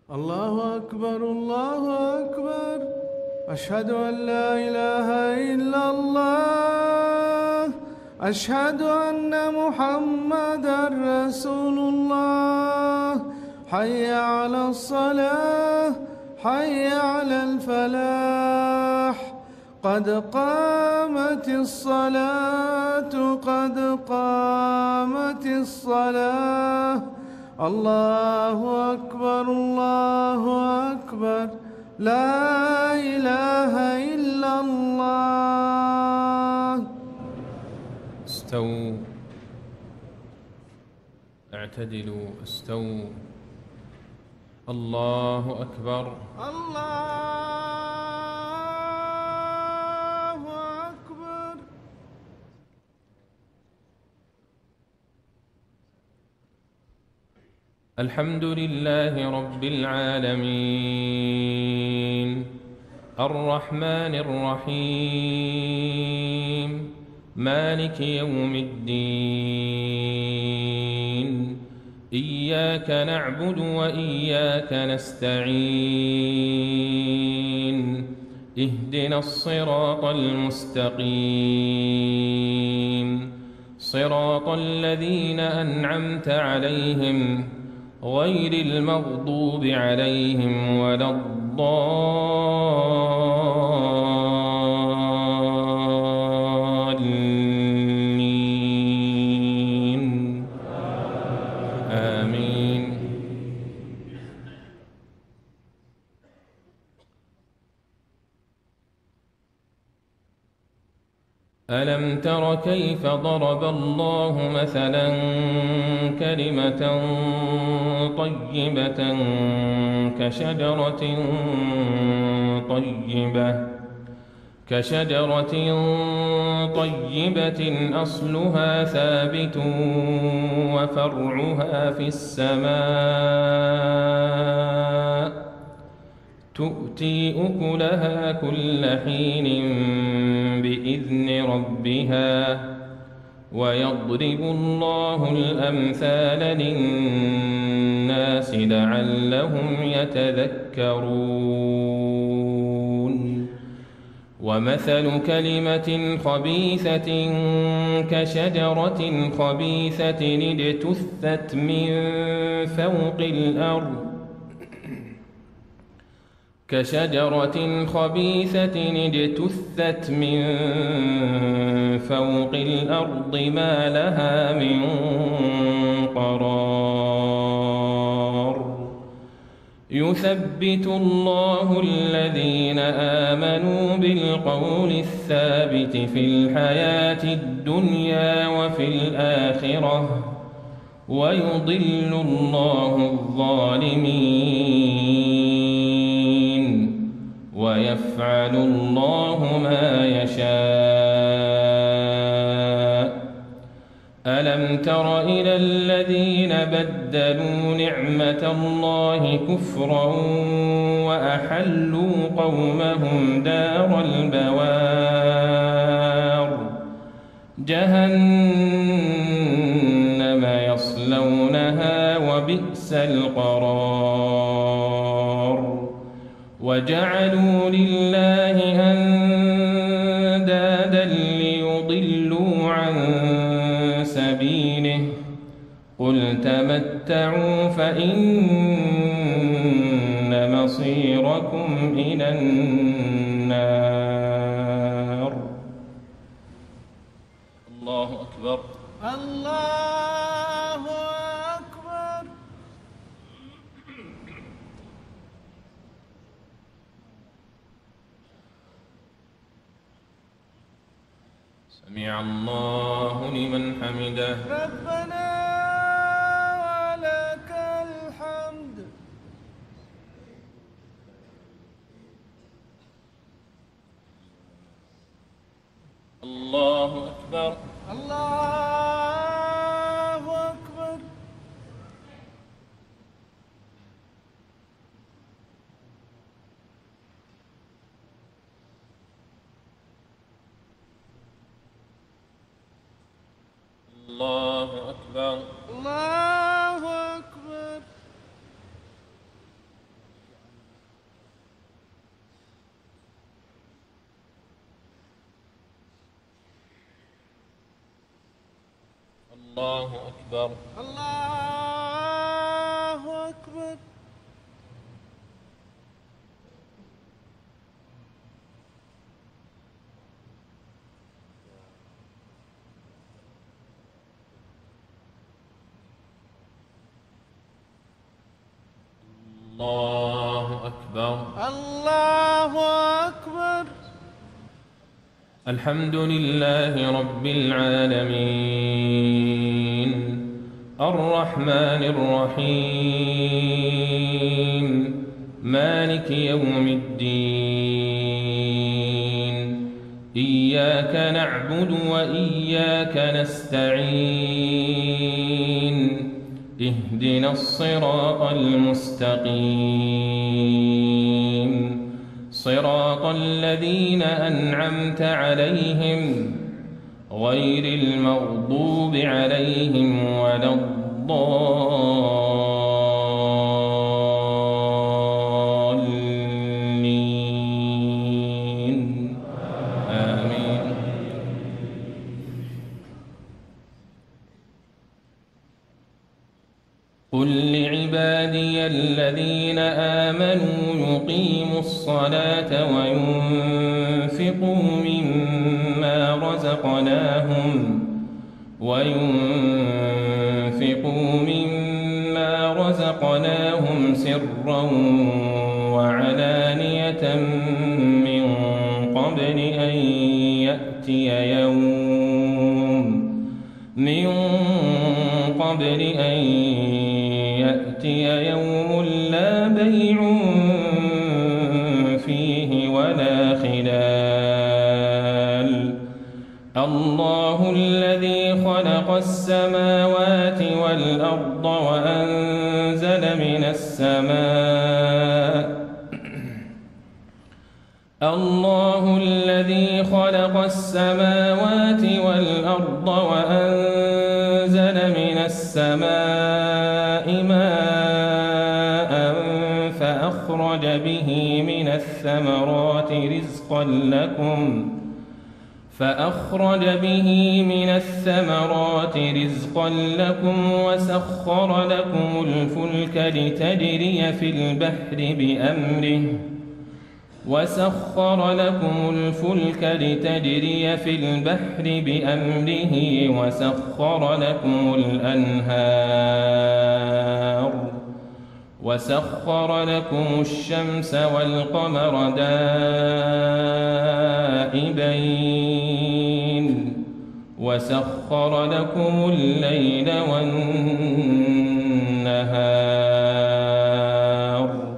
الله أكبر الله أكبر. أشهد أن لا إله إلا الله. أشهد أن محمدًا رسول الله. حي على الصلاة، حي على الفلاح. قد قامت الصلاة، قد قامت الصلاة. الله أكبر الله أكبر. لا إله إلا الله. استووا، اعتدلوا، استووا. الله أكبر. الله أكبر. الحمد لله رب العالمين، الرحمن الرحيم، مالك يوم الدين. إياك نعبد وإياك نستعين. اهدنا الصراط المستقيم، صراط الذين أنعمت عليهم غير المغضوب عليهم ولا الضالين. آمين. ألم تر كيف ضرب الله مثلا كلمة طيبة كشجرة طيبة أصلها ثابت وفرعها في السماء، تؤتي أكلها كل حين بإذن ربها، ويضرب الله الأمثال للناس لعلهم يتذكرون. ومثل كلمة خبيثة كشجرة خبيثة اجتثت من فوق الأرض، ما لها من قرار. يثبت الله الذين آمنوا بالقول الثابت في الحياة الدنيا وفي الآخرة، ويضل الله الظالمين، ويفعل الله ما يشاء. ألم تر إلى الذين بدلوا نعمة الله كفرا وأحلوا قومهم دار البوار، جهنم يصلونها وبئس القرار. وجعلوا لله أندادا ليضلوا عن سبيله، قل تمتعوا فإن مصيركم إلى النار. الله أكبر. الله أكبر. سمع الله لمن حمده. ربنا ولك الحمد. الله أكبر. الله أكبر. الله أكبر. الله أكبر. الله أكبر. الله أكبر. الله أكبر. الله أكبر. الحمد لله رب العالمين الرحمن الرحيم مالك يوم الدين إياك نعبد وإياك نستعين اهدنا الصراط المستقيم صراط الذين أنعمت عليهم غير المغضوب عليهم ولا الضالين آمين. قل لعبادي الذين آمنوا يقيموا الصلاة وينفقوا مما رزقناهم سرا وعلانية من قبل أن يأتي يوم لا بيع فيه ولا خلال. الله الذي خلق السماوات والأرض وأنزل من السماء ماء فأخرج به من الثمرات رزقا لكم وسخر لكم الفلك لتجري في البحر بأمره وسخر لكم الشمس والقمر دائبين وسخر لكم الليل والنهار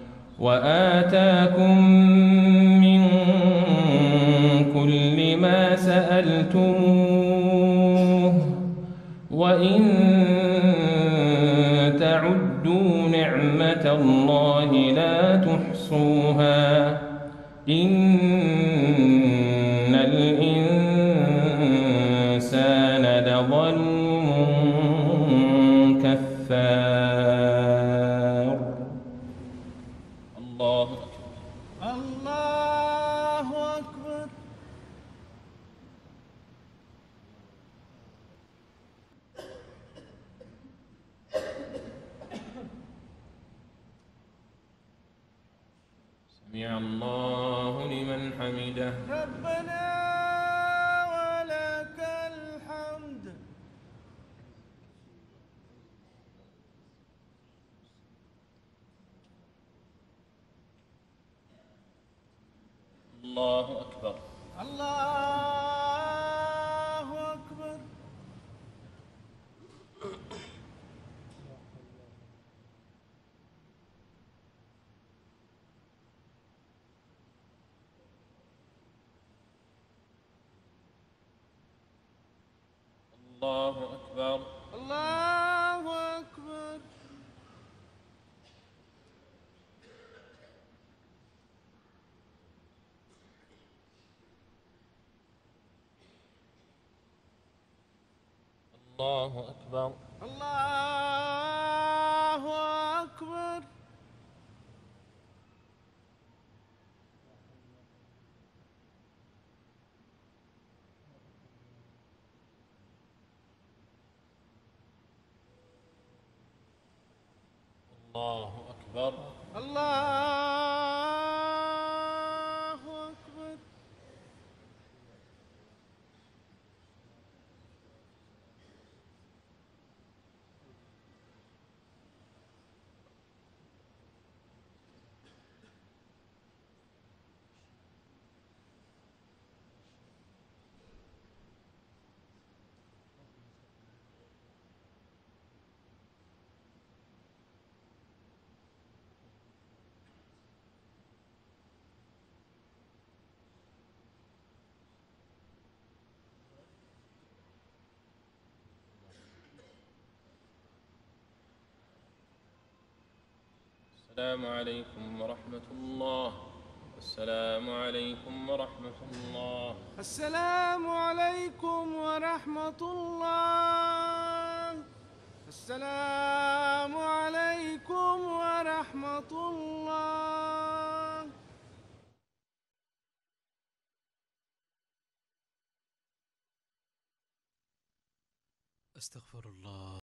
وآتاكم من كل ما سألتموه وإن تعدوا نعمة الله لا تحصوها إن الإنسان لظلوم كفار. الله أكبر. الله أكبر. سمع الله لمن حمده. ربنا ولك الحمد. الله أكبر. الله أكبر. الله أكبر. الله أكبر. الله أكبر. الله أكبر. الله أكبر. الله أكبر. السلام عليكم ورحمة الله. السلام عليكم ورحمة الله. السلام عليكم ورحمة الله. السلام عليكم ورحمة الله. أستغفر الله